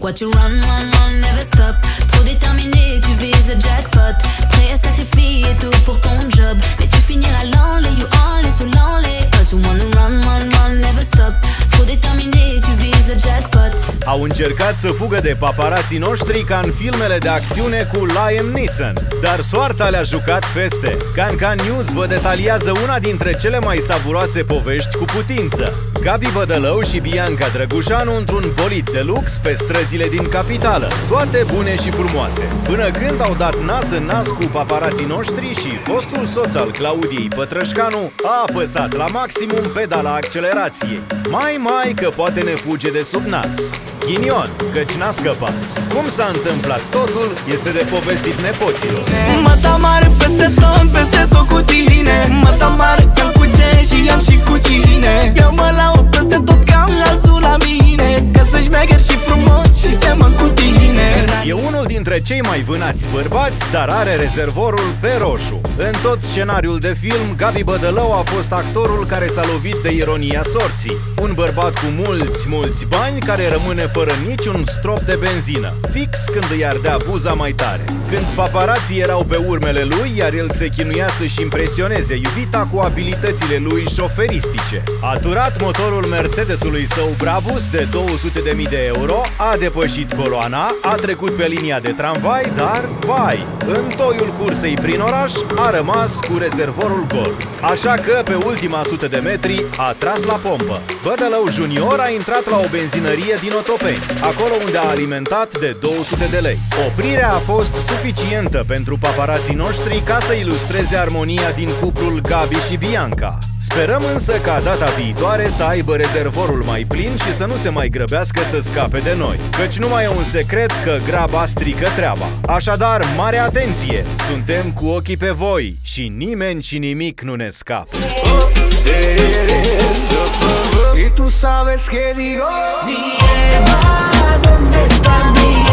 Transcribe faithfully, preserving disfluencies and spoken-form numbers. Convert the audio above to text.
Pourquoi tu run, run, run, never stop? Trop déterminé, tu vises le jackpot. Prêt à sacrifier tout pour ton job, mais tu finiras l'enlé, you only, sous l'enlé. Cause you wanna run, run, run, never stop. Trop déterminé, tu vises le jackpot. Au încercat să fugă de paparații noștri ca în filmele de acțiune cu Liam Neeson, dar soarta le-a jucat feste. Can-Can News vă detaliază una dintre cele mai savuroase povești cu putință. Gabi Bădălău și Bianca Drăgușanu într-un bolid de lux pe străzile din capitală. Toate bune și frumoase, până când au dat nas în nas cu paparații noștri și fostul soț al Claudiei Pătrășcanu a apăsat la maximum pedala accelerației. Mai, mai că poate ne fuge de sub nas. Ghinion, căci n-a scăpat. Cum s-a întâmplat totul este de povestit nepoților. Mă tamară peste tot, peste tot cu tine. Mă tamară că cu ce și am și cu cine. Eu mă laud peste tot că am nasul la mine. Că să șmecher și frumos și semăn cu tine. E unul dintre cei mai vânați bărbați, dar are rezervorul pe roșu. În tot scenariul de film, Gabi Bădălău a fost actorul care s-a lovit de ironia sorții. Un bărbat cu mulți, mulți bani care rămâne fără niciun strop de benzină, fix când îi ardea buza mai tare. Când paparații erau pe urmele lui, iar el se chinuia să-și impresioneze iubita cu abilitățile lui șoferistice. A turat motorul Mercedesului său Brabus de două sute de mii de euro, a depășit coloana, a trecut pe linia de tramvai, dar, vai, în toiul cursei prin oraș a rămas cu rezervorul gol. Așa că, pe ultima sută de metri, a tras la pompă. Bădălău Junior a intrat la o benzinărie din Otopeni, acolo unde a alimentat de două sute de lei. Oprirea a fost suficientă pentru paparații noștri ca să ilustreze armonia din cuplul Gabi și Bianca. Sperăm însă ca data viitoare să aibă rezervorul mai plin și să nu se mai grăbească să scape de noi, căci nu mai e un secret că graba strică treaba. Așadar, mare atenție! Suntem cu ochii pe voi și nimeni și nimic nu ne scapă. Y tú sabes que digo, Mi Eva, ¿dónde está mi